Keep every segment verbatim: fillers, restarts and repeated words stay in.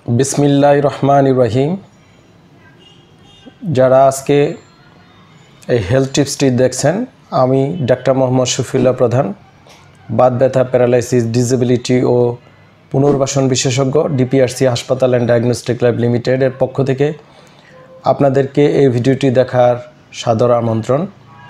बिस्मिल्लाहिर रहमानिर रहीम। যারা আজকে এই হেলথ টিপসটি দেখছেন, আমি ডাক্তার মোহাম্মদ শফিউল্লাহ প্রধান, বাত ব্যথা, প্যারালাইসিস, ডিসেবিলিটি ও পুনর্বাসন বিশেষজ্ঞ, ডিপিআরসি হাসপাতাল অ্যান্ড ডায়াগনস্টিক ল্যাব লিমিটেড এর পক্ষ থেকে আপনাদেরকে এই ভিডিওটি দেখার সাদর আমন্ত্রণ।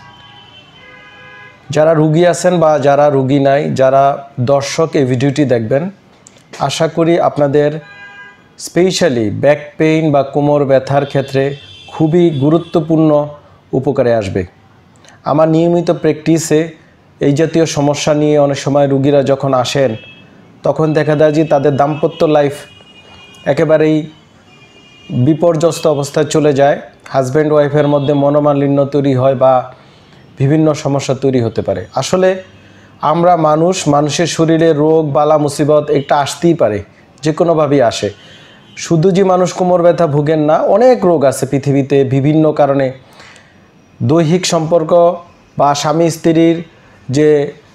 যারা রোগী আছেন বা যারা রোগী নাই, যারা দর্শক এই ভিডিওটি দেখবেন, আশা করি আপনাদের স্পেশালি ব্যাক পেইন বা কোমর ব্যথার ক্ষেত্রে খুবই গুরুত্বপূর্ণ উপকারে আসবে। আমার নিয়মিত প্র্যাকটিসে এই জাতীয় সমস্যা নিয়ে অনেক সময় রোগীরা যখন আসেন, তখন দেখা যায় যে তাদের দাম্পত্য লাইফ একেবারেই বিপর্যস্ত অবস্থায় চলে যায়। হাজব্যান্ড ওয়াইফের মধ্যে মনোমালিন্য তৈরি হয় বা বিভিন্ন সমস্যা তৈরি হতে পারে। আসলে আমরা মানুষ, মানুষের শরীরে রোগ বালা মুসিবত একটা আসতেই পারে, যে কোনোভাবেই আসে। শুধু যে মানুষ কোমর ব্যথা ভোগেন না, অনেক রোগ আছে পৃথিবীতে বিভিন্ন কারণে। দৈহিক সম্পর্ক বা স্বামী স্ত্রীর যে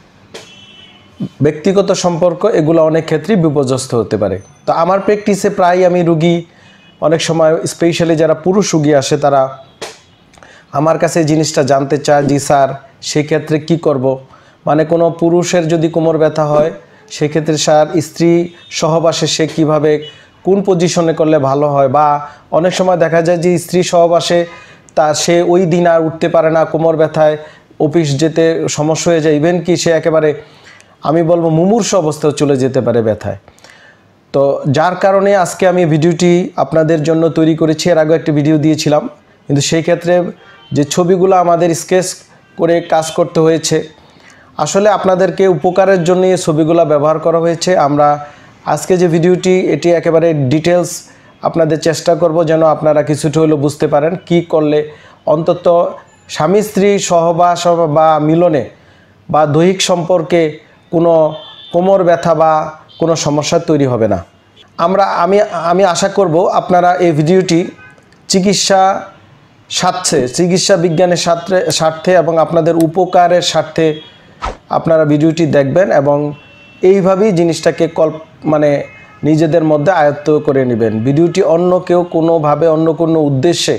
ব্যক্তিগত সম্পর্ক, এগুলো অনেক ক্ষেত্রেই বিপর্যস্ত হতে পারে। তো আমার প্র্যাকটিসে প্রায় আমি রুগী, অনেক সময় স্পেশালি যারা পুরুষ রুগী আসে, তারা আমার কাছে জিনিসটা জানতে চায়, জি স্যার সেক্ষেত্রে কি করব। মানে কোনো পুরুষের যদি কোমর ব্যথা হয়, সেক্ষেত্রে স্যার স্ত্রী সহবাসে সে কীভাবে, কোন পজিশনে করলে ভালো হয়। বা অনেক সময় দেখা যায় যে স্ত্রী সহবাসে তা সে ওই দিন আর উঠতে পারে না, কোমর ব্যথায় অফিস যেতে সমস্যা হয়ে যায়, ইভেন কি সে একেবারে আমি বলবো মুমূর্ষ অবস্থায় চলে যেতে পারে ব্যথায়। তো যার কারণে আজকে আমি ভিডিওটি আপনাদের জন্য তৈরি করেছি। এর আগে একটি ভিডিও দিয়েছিলাম, কিন্তু সেই ক্ষেত্রে যে ছবিগুলো আমাদের স্কেচ করে কাজ করতে হয়েছে, আসলে আপনাদেরকে উপকারের জন্য এই ছবিগুলো ব্যবহার করা হয়েছে। আমরা আজকে যে ভিডিওটি, এটি একেবারে ডিটেলস আপনাদের চেষ্টা করব যেন আপনারা কিছুটা হলেও বুঝতে পারেন কি করলে অন্তত স্বামী স্ত্রী সহবাস বা মিলনে বা দৈহিক সম্পর্কে কোনো কোমর ব্যথা বা কোনো সমস্যা তৈরি হবে না। আমরা আমি আমি আশা করব আপনারা এই ভিডিওটি চিকিৎসা স্বার্থে, চিকিৎসা বিজ্ঞানের স্বার্থে স্বার্থে এবং আপনাদের উপকারের স্বার্থে আপনারা ভিডিওটি দেখবেন এবং এইভাবেই জিনিসটাকে কল্প মানে নিজেদের মধ্যে আয়ত্ত করে নেবেন। ভিডিওটি অন্য কেউ কোনোভাবে অন্য কোনো উদ্দেশ্যে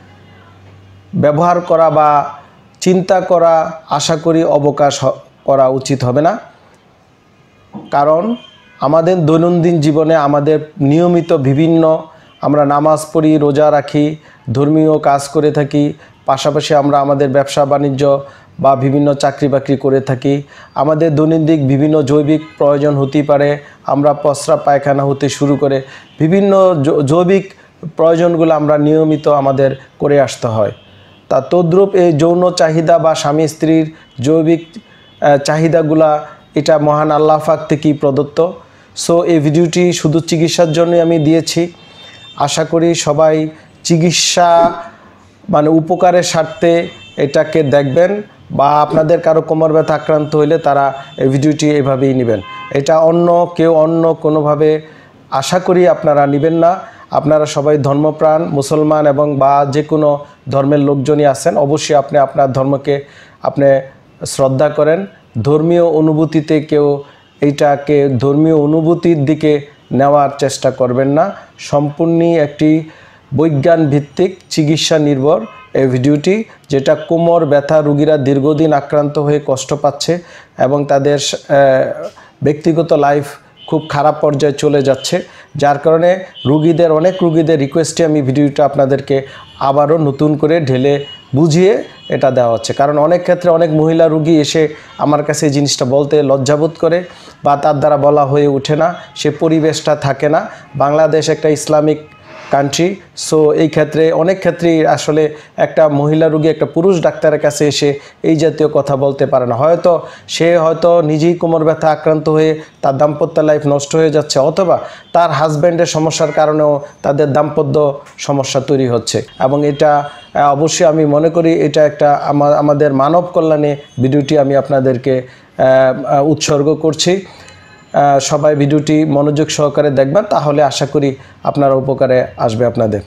ব্যবহার করা বা চিন্তা করা আশা করি অবকাশ করা উচিত হবে না। কারণ আমাদের দৈনন্দিন জীবনে আমাদের নিয়মিত বিভিন্ন আমরা নামাজ পড়ি, রোজা রাখি, ধর্মীয় কাজ করে থাকি, পাশাপাশি আমরা আমাদের ব্যবসা বাণিজ্য বা বিভিন্ন চাকরি বাকরি করে থাকি। আমাদের দৈনন্দিন বিভিন্ন জৈবিক প্রয়োজন হতেই পারে, আমরা প্রস্রাব পায়খানা হতে শুরু করে বিভিন্ন জৈবিক প্রয়োজনগুলো আমরা নিয়মিত আমাদের করে আসতে হয়। তা তদ্রূপ এই যৌন চাহিদা বা স্বামী স্ত্রীর জৈবিক চাহিদাগুলা, এটা মহান আল্লাহ পাক থেকেই প্রদত্ত। সো এই ভিডিওটি শুধু চিকিৎসার জন্যই আমি দিয়েছি। আশা করি সবাই চিকিৎসা মানে উপকারের স্বার্থে এটাকে দেখবেন, বা আপনাদের কারো কোমর ব্যথা আক্রান্ত হইলে তারা এই ভিডিওটি এভাবেই নেবেন। এটা অন্য কেউ অন্য কোনোভাবে আশা করি আপনারা নেবেন না। আপনারা সবাই ধর্মপ্রাণ মুসলমান এবং বা যে কোনো ধর্মের লোকজনই আছেন, অবশ্যই আপনি আপনার ধর্মকে আপনি শ্রদ্ধা করেন। ধর্মীয় অনুভূতিতে কেউ এইটাকে ধর্মীয় অনুভূতির দিকে নেওয়ার চেষ্টা করবেন না। সম্পূর্ণই একটি বৈজ্ঞান ভিত্তিক চিকিৎসা নির্ভর এই ভিডিওটি, যেটা কোমর ব্যথা রোগীরা দীর্ঘদিন আক্রান্ত হয়ে কষ্ট পাচ্ছে এবং তাদের ব্যক্তিগত লাইফ খুব খারাপ পর্যায়ে চলে যাচ্ছে। যার কারণে রোগীদের অনেক রোগীদের রিকোয়েস্টে আমি ভিডিওটা আপনাদেরকে আবারও নতুন করে ঢেলে বুঝিয়ে এটা দেওয়া হচ্ছে। কারণ অনেক ক্ষেত্রে অনেক মহিলা রোগী এসে আমার কাছে এই জিনিসটা বলতে লজ্জাবোধ করে বা তার দ্বারা বলা হয়ে ওঠে না, সে পরিবেশটা থাকে না। বাংলাদেশ একটা ইসলামিক কান্ট্রি, সো এই ক্ষেত্রে অনেক ক্ষেত্রেই আসলে একটা মহিলা রোগী একটা পুরুষ ডাক্তারের কাছে এসে এই জাতীয় কথা বলতে পারে না। হয়তো সে হয়তো নিজেই কোমর ব্যথা আক্রান্ত হয়ে তার দাম্পত্য লাইফ নষ্ট হয়ে যাচ্ছে, অথবা তার হাজব্যান্ডের সমস্যার কারণেও তাদের দাম্পত্য সমস্যা তৈরি হচ্ছে। এবং এটা অবশ্যই আমি মনে করি এটা একটা আমাদের মানব কল্যাণে ভিডিওটি আমি আপনাদেরকে উৎসর্গ করছি। সবাই ভিডিওটি মনোযোগ সহকারে দেখবেন, তাহলে আশা করি আপনারা উপকারে আসবে আপনাদের।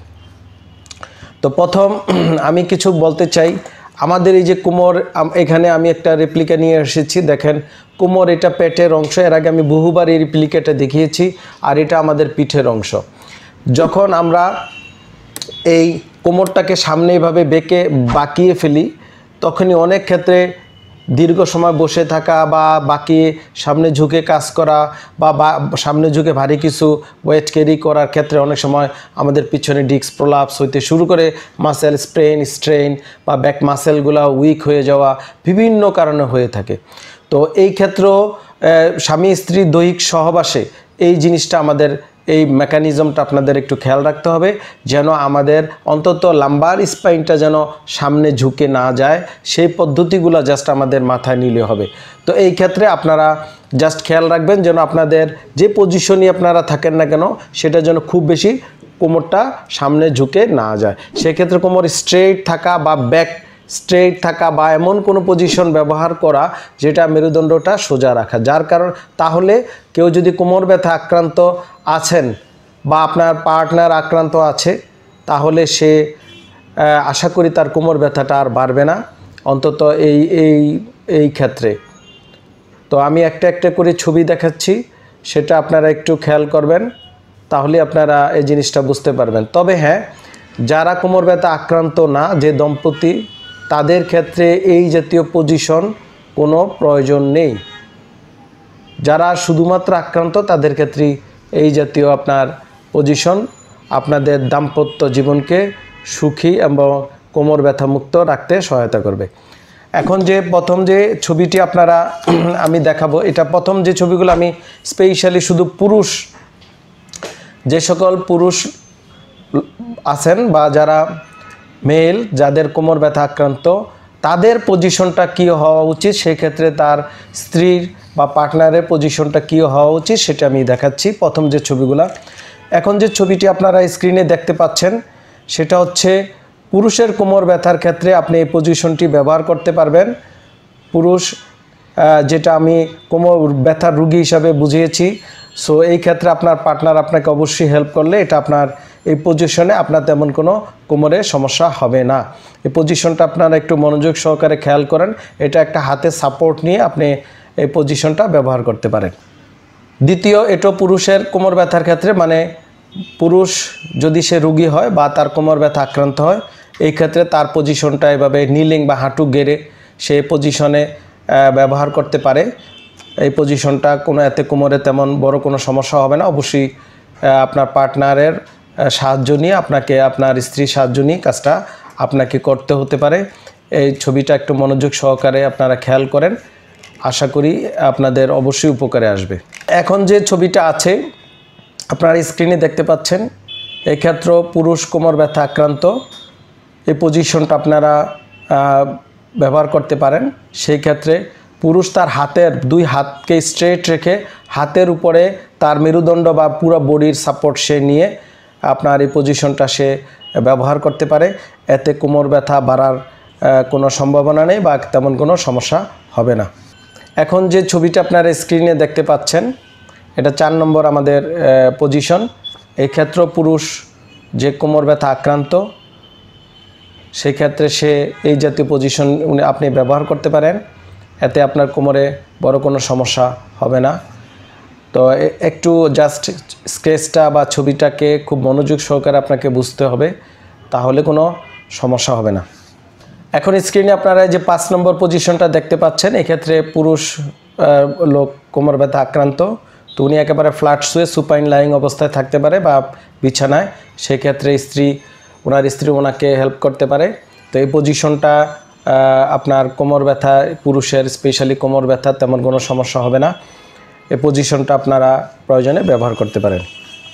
তো প্রথম আমি কিছু বলতে চাই। আমাদের এই যে কোমর, এখানে আমি একটা রেপ্লিকা নিয়ে এসেছি, দেখেন কোমর এটা পেটের অংশ। এর আগে আমি বহুবার এই রেপ্লিকাটা দেখিয়েছি, আর এটা আমাদের পিঠের অংশ। যখন আমরা এই কোমরটাকে সামনে এভাবে বেঁকে বাঁকিয়ে ফেলি, তখনই অনেক ক্ষেত্রে দীর্ঘ সময় বসে থাকা বা বাঁকিয়ে সামনে ঝুঁকে কাজ করা বা সামনে ঝুঁকে ভারী কিছু ওয়েট ক্যারি করার ক্ষেত্রে অনেক সময় আমাদের পিছনে ডিস্ক প্রলাপস হইতে শুরু করে, মাসেল স্প্রেন স্ট্রেন বা ব্যাক মাসেলগুলো উইক হয়ে যাওয়া বিভিন্ন কারণে হয়ে থাকে। তো এই ক্ষেত্রেও স্বামী স্ত্রী দৈহিক সহবাসে এই জিনিসটা আমাদের, এই মেকানিজমটা আপনাদের একটু খেয়াল রাখতে হবে, যেন আমাদের অন্তত লাম্বার স্পাইনটা যেন সামনে ঝুঁকে না যায়, সেই পদ্ধতিগুলো জাস্ট আমাদের মাথায় নিলে হবে। তো এই ক্ষেত্রে আপনারা জাস্ট খেয়াল রাখবেন যেন আপনাদের যে পজিশনই আপনারা থাকেন না কেন সেটা যেন খুব বেশি কোমরটা সামনে ঝুঁকে না যায়। সেক্ষেত্রে কোমর স্ট্রেইট থাকা বা ব্যাক স্ট্রেইট থাকা বা এমন কোনো পজিশন ব্যবহার করা যেটা মেরুদণ্ডটা সোজা রাখা, যার কারণ তাহলে কেউ যদি কোমর ব্যথা আক্রান্ত আছেন বা আপনার পার্টনার আক্রান্ত আছে, তাহলে সে আশা করি তার কোমর ব্যথাটা আর বাড়বে না, অন্তত এই এই এই ক্ষেত্রে। তো আমি একটা একটা করে ছবি দেখাচ্ছি, সেটা আপনারা একটু খেয়াল করবেন, তাহলে আপনারা এই জিনিসটা বুঝতে পারবেন। তবে হ্যাঁ, যারা কোমর ব্যথা আক্রান্ত না, যে দম্পতি, তাদের ক্ষেত্রে এই জাতীয় পজিশন কোনো প্রয়োজন নেই। যারা শুধুমাত্র আক্রান্ত তাদের ক্ষেত্রে এই জাতীয় আপনার পজিশন আপনাদের দাম্পত্য জীবনকে সুখী এবং কোমর ব্যথা মুক্ত রাখতে সহায়তা করবে। এখন যে প্রথম যে ছবিটি আপনারা আমি দেখাবো, এটা প্রথম যে ছবিগুলো আমি স্পেশালি শুধু পুরুষ, যে সকল পুরুষ আছেন বা যারা মেল, যাদের কোমর ব্যথা আক্রান্ত, তাদের পজিশনটা কী হওয়া উচিত, সেক্ষেত্রে তার স্ত্রীর বা পার্টনারের পজিশনটা কী হওয়া উচিত সেটা আমি দেখাচ্ছি প্রথম যে ছবিগুলো। এখন যে ছবিটি আপনারা স্ক্রিনে দেখতে পাচ্ছেন সেটা হচ্ছে পুরুষের কোমর ব্যথার ক্ষেত্রে আপনি এই পজিশনটি ব্যবহার করতে পারবেন। পুরুষ, যেটা আমি কোমর ব্যথার রুগী হিসাবে বুঝিয়েছি। সো এই ক্ষেত্রে আপনার পার্টনার আপনাকে অবশ্যই হেল্প করলে এটা আপনার এই পজিশনে আপনার তেমন কোনো কোমরে সমস্যা হবে না। এই পজিশনটা আপনারা একটু মনোযোগ সহকারে খেয়াল করেন, এটা একটা হাতের সাপোর্ট নিয়ে আপনি এই পজিশনটা ব্যবহার করতে পারেন। দ্বিতীয়, এটা পুরুষের কোমর ব্যথার ক্ষেত্রে, মানে পুরুষ যদি সে রুগী হয় বা তার কোমর ব্যথা আক্রান্ত হয়, এই ক্ষেত্রে তার পজিশনটা এভাবে নিলিং বা হাঁটু গেড়ে সে পজিশনে ব্যবহার করতে পারে। এই পজিশনটা কোনো এতে কোমরে তেমন বড় কোনো সমস্যা হবে না। অবশ্যই আপনার পার্টনারের সাহায্য নিয়ে, আপনাকে আপনার স্ত্রীর সাহায্য নিয়ে কাজটা আপনাকে করতে হতে পারে। এই ছবিটা একটু মনোযোগ সহকারে আপনারা খেয়াল করেন, আশা করি আপনাদের অবশ্যই উপকারে আসবে। এখন যে ছবিটা আছে আপনারা স্ক্রিনে দেখতে পাচ্ছেন, এক্ষেত্রে পুরুষ কোমর ব্যথা আক্রান্ত, এই পজিশনটা আপনারা ব্যবহার করতে পারেন। সেই ক্ষেত্রে পুরুষ তার হাতের দুই হাতকে স্ট্রেট রেখে হাতের উপরে তার মেরুদণ্ড বা পুরো বডির সাপোর্ট সে নিয়ে আপনার এই পজিশনটা সে ব্যবহার করতে পারে। এতে কোমর ব্যথা বাড়ার কোনো সম্ভাবনা নেই বা তেমন কোনো সমস্যা হবে না। এখন যে ছবিটা আপনারা স্ক্রিনে দেখতে পাচ্ছেন, এটা চার নম্বর আমাদের পজিশন। এই ক্ষেত্রে পুরুষ যে কোমর ব্যথা আক্রান্ত, সেই ক্ষেত্রে সে এই জাতীয় পজিশন আপনি ব্যবহার করতে পারেন, এতে আপনার কোমরে বড় কোনো সমস্যা হবে না। তো একটু জাস্ট স্কেচটা বা ছবিটাকে খুব মনোযোগ সহকারে আপনাকে বুঝতে হবে, তাহলে কোনো সমস্যা হবে না। এখন স্ক্রিনে আপনারা যে পাঁচ নম্বর পজিশনটা দেখতে পাচ্ছেন, এক্ষেত্রে পুরুষ লোক কোমর ব্যথা আক্রান্ত, তো উনি একেবারে ফ্ল্যাট শুয়ে সুপাইন লাইং অবস্থায় থাকতে পারে বা বিছানায়, সেক্ষেত্রে স্ত্রী, ওনার স্ত্রী ওনাকে হেল্প করতে পারে। তো এই পজিশনটা আপনার কোমর ব্যথা, পুরুষের স্পেশালি কোমর ব্যথা তেমন কোনো সমস্যা হবে না। এই পজিশনটা আপনারা প্রয়োজনে ব্যবহার করতে পারেন।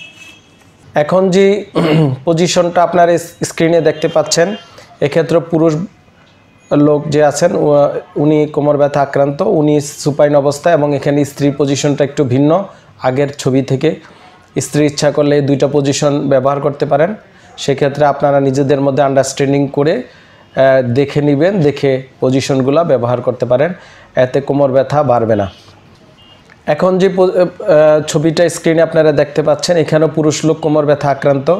এখন যে পজিশনটা আপনার স্ক্রিনে দেখতে পাচ্ছেন, এক্ষেত্রে পুরুষ লোক যে আছেন উনি কোমর ব্যথা আক্রান্ত, উনি সুপাইন অবস্থায়, এবং এখানে স্ত্রী পজিশনটা একটু ভিন্ন আগের ছবি থেকে। স্ত্রী ইচ্ছা করলে দুইটা পজিশন ব্যবহার করতে পারেন। সেক্ষেত্রে আপনারা নিজেদের মধ্যে আন্ডারস্ট্যান্ডিং করে দেখে নেবেন, দেখে পজিশনগুলো ব্যবহার করতে পারেন, এতে কোমর ব্যথা বাড়বে না। এখন যে ছবিটা স্ক্রিনে আপনারা দেখতে পাচ্ছেন, এখানেও পুরুষ লোক কোমর ব্যথা আক্রান্ত।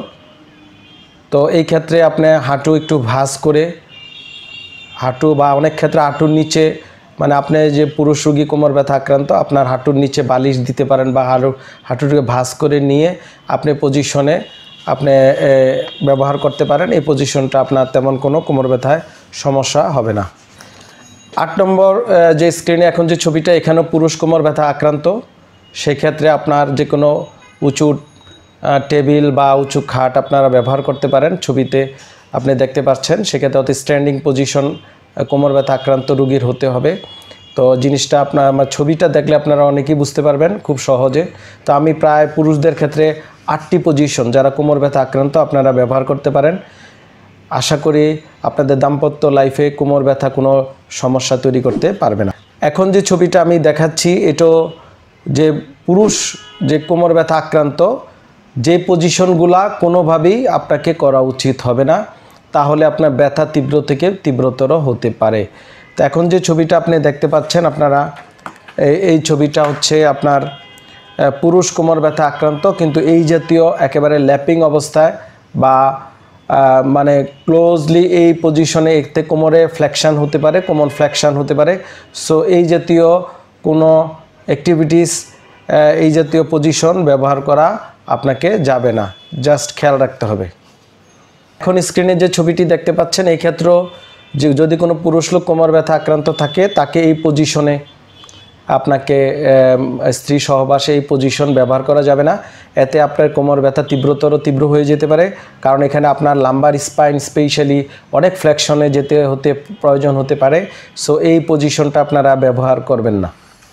তো এই ক্ষেত্রে আপনি হাঁটু একটু ভাঁজ করে, হাঁটু বা অনেক ক্ষেত্রে হাঁটুর নিচে, মানে আপনি যে পুরুষ রোগী কোমর ব্যথা আক্রান্ত, আপনার হাঁটুর নিচে বালিশ দিতে পারেন বা হাঁটু হাঁটুটাকে ভাঁজ করে নিয়ে আপনি পজিশনে আপনি ব্যবহার করতে পারেন। এই পজিশনটা আপনার তেমন কোনো কোমর ব্যথায় সমস্যা হবে না। আট নম্বর যে স্ক্রিনে এখন যে ছবিটা, এখানেও পুরুষ কোমর ব্যথা আক্রান্ত। সেক্ষেত্রে আপনার যে কোনো উঁচু টেবিল বা উঁচু খাট আপনারা ব্যবহার করতে পারেন। ছবিতে আপনি দেখতে পাচ্ছেন, সেক্ষেত্রে অতি স্ট্যান্ডিং পজিশন কোমর ব্যথা আক্রান্ত রোগীর হতে হবে। তো জিনিসটা আপনার আমার ছবিটা দেখলে আপনারা অনেকেই বুঝতে পারবেন খুব সহজে। তো আমি প্রায় পুরুষদের ক্ষেত্রে আটটি পজিশন যারা কোমর ব্যথা আক্রান্ত আপনারা ব্যবহার করতে পারেন। আশা করি আপনাদের দাম্পত্য লাইফে কোমর ব্যথা কোনো সমস্যা তৈরি করতে পারবে না। এখন যে ছবিটা আমি দেখাচ্ছি, এটা যে পুরুষ যে কোমর ব্যথা আক্রান্ত, যে পজিশনগুলা কোনোভাবেই আপনাকে করা উচিত হবে না, তাহলে আপনার ব্যথা তীব্র থেকে তীব্রতর হতে পারে। তো এখন যে ছবিটা আপনি দেখতে পাচ্ছেন, আপনারা এই ছবিটা হচ্ছে আপনার পুরুষ কোমর ব্যথা আক্রান্ত, কিন্তু এই জাতীয় একেবারে ল্যাপিং অবস্থায় বা মানে ক্লোজলি এই পজিশনে একতে কোমরে ফ্লেকশন হতে পারে, কোমর ফ্লেকশন হতে পারে। সো এই জাতীয় কোনো অ্যাক্টিভিটিস, এই জাতীয় পজিশন ব্যবহার করা আপনাকে যাবে না, জাস্ট খেয়াল রাখতে হবে। এখন স্ক্রিনে যে ছবিটি দেখতে পাচ্ছেন, এই ক্ষেত্রেও যে যদি কোনো পুরুষ লোক কোমর ব্যথা আক্রান্ত থাকে, তাকে এই পজিশনে আপনাকে স্ত্রী সহবাসে এই পজিশন ব্যবহার করা যাবে না। এতে আপনার কোমর ব্যথা তীব্রতর তীব্র হয়ে যেতে পারে, কারণ এখানে আপনার লাম্বার স্পাইন স্পেশালি অনেক ফ্লেকশনে যেতে হতে প্রয়োজন হতে পারে। সো এই পজিশনটা আপনারা ব্যবহার করবেন না।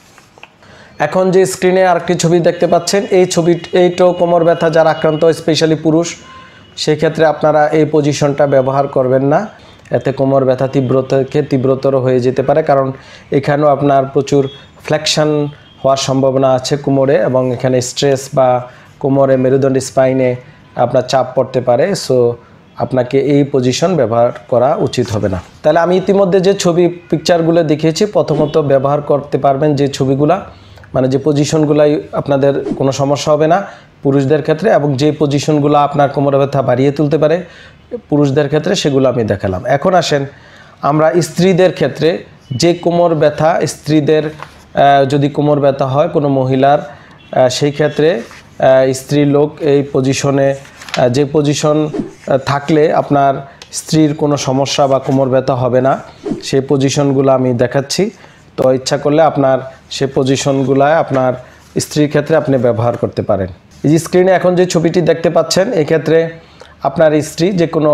এখন যে স্ক্রিনে আরেকটি ছবি দেখতে পাচ্ছেন, এই ছবি এইটাও কোমর ব্যথা যারা আক্রান্ত স্পেশালি পুরুষ, সেক্ষেত্রে আপনারা এই পজিশনটা ব্যবহার করবেন না। এতে কোমর ব্যথা তীব্র থেকে তীব্রতর হয়ে যেতে পারে, কারণ এখানেও আপনার প্রচুর ফ্লেকশন হওয়ার সম্ভাবনা আছে কোমরে, এবং এখানে স্ট্রেস বা কোমরে মেরুদণ্ড স্পাইনে আপনার চাপ পড়তে পারে। সো আপনাকে এই পজিশন ব্যবহার করা উচিত হবে না। তাহলে আমি ইতিমধ্যে যে ছবি পিকচারগুলো দেখিয়েছি, প্রথমত ব্যবহার করতে পারবেন যে ছবিগুলা, মানে যে পজিশনগুলাই আপনাদের কোনো সমস্যা হবে না পুরুষদের ক্ষেত্রে, এবং যে পজিশনগুলো আপনার কোমর ব্যথা বাড়িয়ে তুলতে পারে পুরুষদের ক্ষেত্রে, সেগুলো আমি দেখালাম। এখন আসেন আমরা স্ত্রীদের ক্ষেত্রে, যে কোমর ব্যথা স্ত্রীদের যদি কোমর ব্যথা হয় কোনো মহিলার, সেই ক্ষেত্রে স্ত্রী লোক এই পজিশনে যে পজিশন থাকলে আপনার স্ত্রীর কোনো সমস্যা বা কোমর ব্যথা হবে না, সেই পজিশনগুলো আমি দেখাচ্ছি। তো ইচ্ছা করলে আপনার সে পজিশনগুলায় আপনার স্ত্রীর ক্ষেত্রে আপনি ব্যবহার করতে পারেন। এই যে স্ক্রিনে এখন যে ছবিটি দেখতে পাচ্ছেন, এক্ষেত্রে আপনার স্ত্রী যে কোনো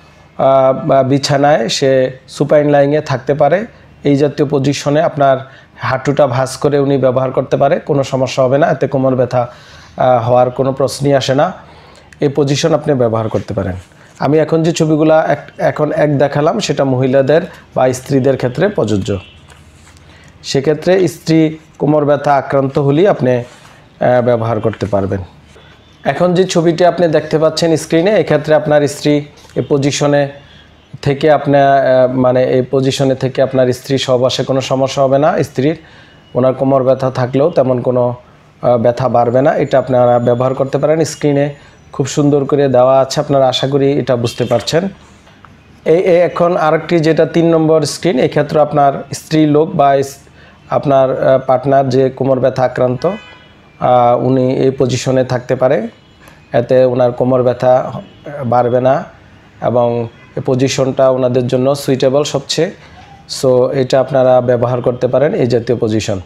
বিছানায় সে সুপাইন লাইংয়ে থাকতে পারে, এই জাতীয় পজিশনে আপনার হাঁটুটা ভাঁজ করে উনি ব্যবহার করতে পারে, কোনো সমস্যা হবে না, এতে কোমর ব্যথা হওয়ার কোনো প্রশ্নই আসে না। এই পজিশন আপনি ব্যবহার করতে পারেন। আমি এখন যে ছবিগুলো এখন এক দেখালাম, সেটা মহিলাদের বা স্ত্রীদের ক্ষেত্রে প্রযোজ্য। সেক্ষেত্রে স্ত্রী কোমর ব্যথা আক্রান্ত হলেই আপনি ব্যবহার করতে পারবেন। এখন যে ছবিটি আপনি দেখতে পাচ্ছেন স্ক্রিনে, এক্ষেত্রে আপনার স্ত্রী এই পজিশনে থেকে আপনার মানে এই পজিশনে থেকে আপনার স্ত্রী সহবাসে কোনো সমস্যা হবে না। স্ত্রীর ওনার কোমর ব্যথা থাকলেও তেমন কোনো ব্যথা বাড়বে না। এটা আপনারা ব্যবহার করতে পারেন। স্ক্রিনে খুব সুন্দর করে দেওয়া আছে, আপনারা আশা করি এটা বুঝতে পারছেন। এই এখন আরেকটি যেটা তিন নম্বর স্ক্রিন, এই ক্ষেত্রে আপনার স্ত্রী লোক বা আপনার পার্টনার যে কোমর ব্যথা আক্রান্ত, উনি এই পজিশনে থাকতে পারে, এতে ওনার কোমর ব্যথা বাড়বে না এবং এই পজিশনটা ওনাদের জন্য সুইটেবল সবচেয়ে। সো এটা আপনারা ব্যবহার করতে পারেন, এই জাতীয় পজিশন।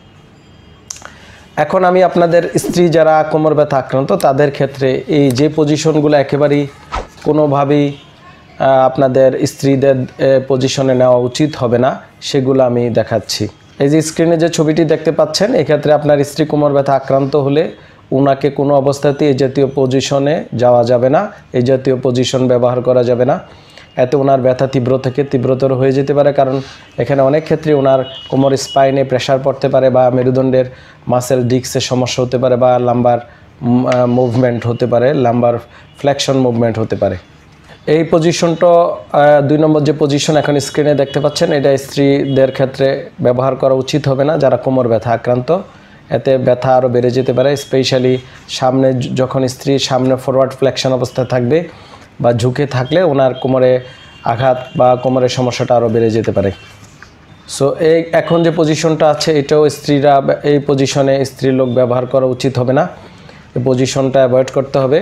এখন আমি আপনাদের স্ত্রী যারা কোমর ব্যথা আক্রান্ত তাদের ক্ষেত্রে এই যে পজিশনগুলো একেবারেই কোনোভাবেই আপনাদের স্ত্রীদের পজিশনে নেওয়া উচিত হবে না, সেগুলো আমি দেখাচ্ছি। এই যে স্ক্রিনে যে ছবিটি দেখতে পাচ্ছেন, এক্ষেত্রে আপনার স্ত্রী কোমর ব্যথা আক্রান্ত হলে ওনাকে কোনো অবস্থাতেই এই জাতীয় পজিশনে যাওয়া যাবে না, এই জাতীয় পজিশন ব্যবহার করা যাবে না। এতে ওনার ব্যথা তীব্র থেকে তীব্রতর হয়ে যেতে পারে, কারণ এখানে অনেক ক্ষেত্রে ওনার কোমর স্পাইনে প্রেশার পড়তে পারে বা মেরুদণ্ডের মাসেল ডিস্কের সমস্যা হতে পারে বা লাম্বার মুভমেন্ট হতে পারে, লাম্বার ফ্লেকশন মুভমেন্ট হতে পারে। এই পজিশনটা দুই নম্বর যে পজিশন এখন স্ক্রিনে দেখতে পাচ্ছেন, এটা স্ত্রীদের ক্ষেত্রে ব্যবহার করা উচিত হবে না যারা কোমর ব্যথা আক্রান্ত। এতে ব্যথা আরও বেড়ে যেতে পারে, স্পেশালি সামনে যখন স্ত্রী সামনে ফরওয়ার্ড ফ্লেকশন অবস্থায় থাকবে বা ঝুঁকে থাকলে ওনার কোমরে আঘাত বা কোমরের সমস্যাটা আরও বেড়ে যেতে পারে। সো এই এখন যে পজিশনটা আছে, এটাও স্ত্রীরা এই পজিশনে স্ত্রী লোক ব্যবহার করা উচিত হবে না, এই পজিশনটা অ্যাভয়েড করতে হবে।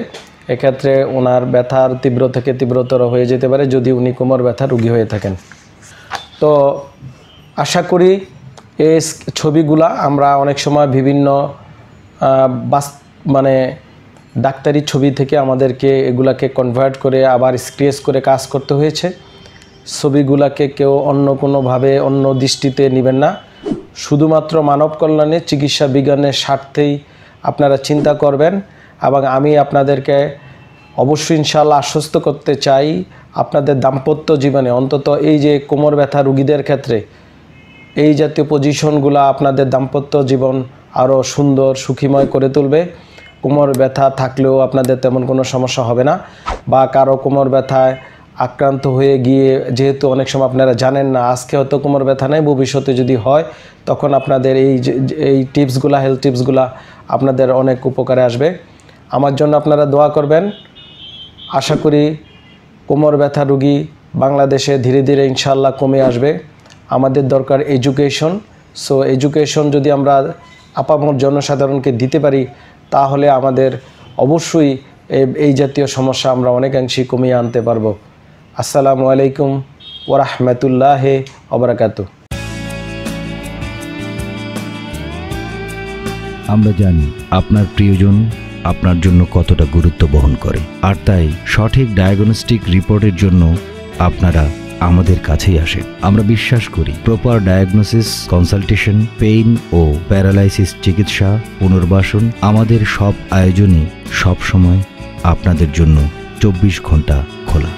এক্ষেত্রে ওনার ব্যথার তীব্র থেকে তীব্রতর হয়ে যেতে পারে যদি উনি কোমর ব্যথা রোগী হয়ে থাকেন। তো আশা করি এই ছবিগুলা আমরা অনেক সময় বিভিন্ন বাস মানে ডাক্তারি ছবি থেকে আমাদেরকে এগুলাকে কনভার্ট করে আবার স্ক্রেচ করে কাজ করতে হয়েছে। ছবিগুলাকে কেউ অন্য কোনোভাবে অন্য দৃষ্টিতে নেবেন না, শুধুমাত্র মানব কল্যাণে চিকিৎসা বিজ্ঞানের স্বার্থেই আপনারা চিন্তা করবেন। এবং আমি আপনাদেরকে অবশ্যই ইনশাআল্লাহ আশ্বস্ত করতে চাই, আপনাদের দাম্পত্য জীবনে অন্তত এই যে কোমর ব্যথা রোগীদের ক্ষেত্রে এই জাতীয় পজিশনগুলো আপনাদের দাম্পত্য জীবন আরও সুন্দর সুখীময় করে তুলবে। কোমর ব্যথা থাকলেও আপনাদের তেমন কোনো সমস্যা হবে না, বা কারো কোমর ব্যথায় আক্রান্ত হয়ে গিয়ে যেহেতু অনেক সময় আপনারা জানেন না, আজকে হয়তো কোমর ব্যথা নেই, ভবিষ্যতে যদি হয় তখন আপনাদের এই এই টিপসগুলা হেলথ টিপসগুলা আপনাদের অনেক উপকারে আসবে। আমার জন্য আপনারা দোয়া করবেন। আশা করি কোমর ব্যথা রোগী বাংলাদেশে ধীরে ধীরে ইনশাআল্লাহ কমে আসবে। আমাদের দরকার এডুকেশন। সো এডুকেশন যদি আমরা আপামর জনসাধারণকে দিতে পারি তাহলে আমাদের অবশ্যই এই জাতীয় সমস্যা আমরা অনেকাংশেই কমিয়ে আনতে পারবো। আসসালামু আলাইকুম ওয়া রাহমাতুল্লাহি ওয়া বারাকাতুহু। আমরা জানি আপনার প্রিয়জন আপনার জন্য কতটা গুরুত্ব বহন করে, আর তাই সঠিক ডায়াগনস্টিক রিপোর্টের জন্য আপনারা আমাদের কাছেই আসেন। আমরা বিশ্বাস করি প্রপার ডায়াগনোসিস, কনসালটেশন, পেইন ও প্যারালাইসিস চিকিৎসা, পুনর্বাসন, আমাদের সব আয়োজনই সব সময় আপনাদের জন্য চব্বিশ ঘন্টা খোলা।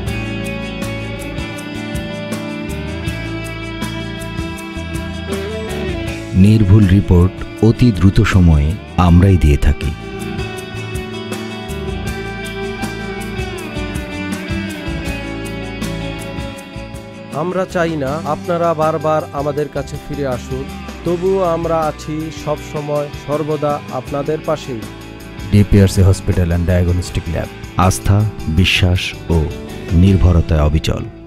নির্ভুল রিপোর্ট অতি দ্রুত সময়ে আমরাই দিয়ে থাকি। আমরা চাই না আপনারা বারবার আমাদের কাছে ফিরে আসুন, তবুও আমরা আছি সব সময় সর্বদা আপনাদের পাশেই। DPRC hospital and diagnostic lab, আস্থা, বিশ্বাস ও নির্ভরতায় অবিচল।